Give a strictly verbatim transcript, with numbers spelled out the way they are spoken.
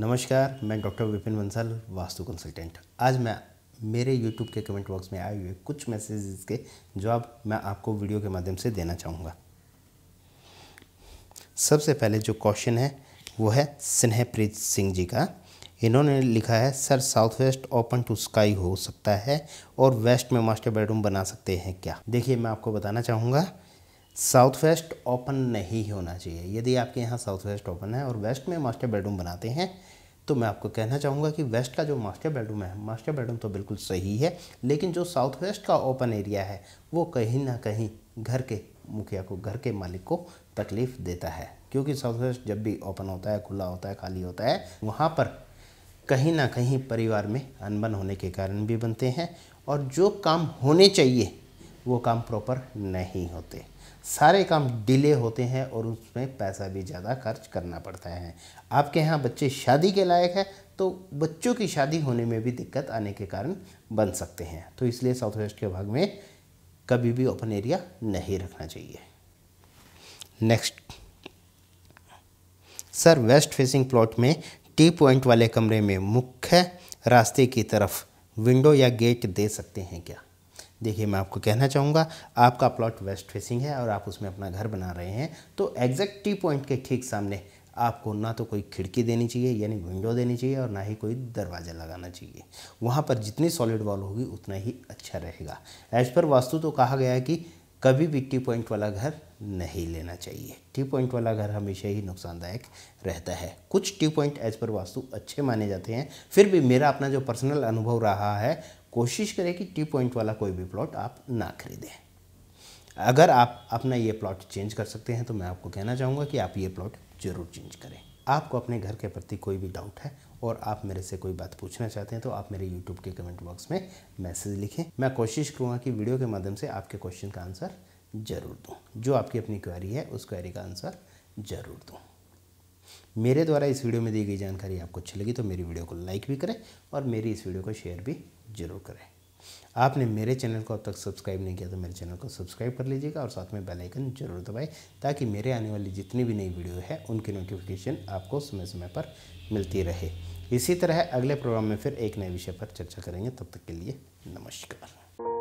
नमस्कार, मैं doctor Vipin Bansal, vastu consultant. आज मैं मेरे यूट्यूब के कमेंट बॉक्स में आए हुए कुछ मैसेजेस के जवाब मैं आपको वीडियो के माध्यम से देना चाहूँगा। सबसे पहले जो क्वेश्चन है वो है स्नेहप्रीत सिंह जी का। इन्होंने लिखा है, sir south west open to sky हो सकता है और वेस्ट में मास्टर बेडरूम बना सकते हैं क्या? देखिए, मैं आपको बताना चाहूँगा, साउथ वेस्ट ओपन नहीं होना चाहिए। यदि आपके यहाँ साउथ वेस्ट ओपन है और वेस्ट में मास्टर बेडरूम बनाते हैं तो मैं आपको कहना चाहूँगा कि वेस्ट का जो मास्टर बेडरूम है, मास्टर बेडरूम तो बिल्कुल सही है, लेकिन जो साउथ वेस्ट का ओपन एरिया है वो कहीं ना कहीं घर के मुखिया को, घर के मालिक को तकलीफ़ देता है। क्योंकि साउथ वेस्ट जब भी ओपन होता है, खुला होता है, खाली होता है, वहाँ पर कहीं ना कहीं परिवार में अनबन होने के कारण भी बनते हैं और जो काम होने चाहिए वो काम प्रॉपर नहीं होते। सारे काम डिले होते हैं और उसमें पैसा भी ज़्यादा खर्च करना पड़ता है। आपके यहाँ बच्चे शादी के लायक है तो बच्चों की शादी होने में भी दिक्कत आने के कारण बन सकते हैं। तो इसलिए साउथ वेस्ट के भाग में कभी भी ओपन एरिया नहीं रखना चाहिए। Next, sir west facing plot में टी पॉइंट वाले कमरे में मुख्य रास्ते की तरफ विंडो या गेट दे सकते हैं क्या? देखिए, मैं आपको कहना चाहूँगा, आपका प्लॉट वेस्ट फेसिंग है और आप उसमें अपना घर बना रहे हैं तो एग्जैक्ट टी पॉइंट के ठीक सामने आपको ना तो कोई खिड़की देनी चाहिए यानी विंडो देनी चाहिए और ना ही कोई दरवाज़ा लगाना चाहिए। वहाँ पर जितनी सॉलिड वॉल होगी उतना ही अच्छा रहेगा। एज पर वास्तु तो कहा गया है कि कभी भी टी पॉइंट वाला घर नहीं लेना चाहिए। टी पॉइंट वाला घर हमेशा ही नुकसानदायक रहता है। कुछ T point as per vastu अच्छे माने जाते हैं, फिर भी मेरा अपना जो पर्सनल अनुभव रहा है, कोशिश करें कि टी पॉइंट वाला कोई भी प्लॉट आप ना खरीदें। अगर आप अपना ये प्लॉट चेंज कर सकते हैं तो मैं आपको कहना चाहूँगा कि आप ये प्लॉट ज़रूर चेंज करें। आपको अपने घर के प्रति कोई भी डाउट है और आप मेरे से कोई बात पूछना चाहते हैं तो आप मेरे यूट्यूब के कमेंट बॉक्स में मैसेज लिखें। मैं कोशिश करूँगा कि वीडियो के माध्यम से आपके क्वेश्चन का आंसर ज़रूर दूँ। जो आपकी अपनी क्वेरी है उस क्वेरी का आंसर ज़रूर दूँ। मेरे द्वारा इस वीडियो में दी गई जानकारी आपको अच्छी लगी तो मेरी वीडियो को लाइक भी करें और मेरी इस वीडियो को शेयर भी जरूर करें। आपने मेरे चैनल को अब तक सब्सक्राइब नहीं किया तो मेरे चैनल को सब्सक्राइब कर लीजिएगा और साथ में बेल आइकन जरूर दबाएं ताकि मेरे आने वाली जितनी भी नई वीडियो है उनकी नोटिफिकेशन आपको समय समय पर मिलती रहे। इसी तरह अगले प्रोग्राम में फिर एक नए विषय पर चर्चा करेंगे। तब तक के लिए नमस्कार।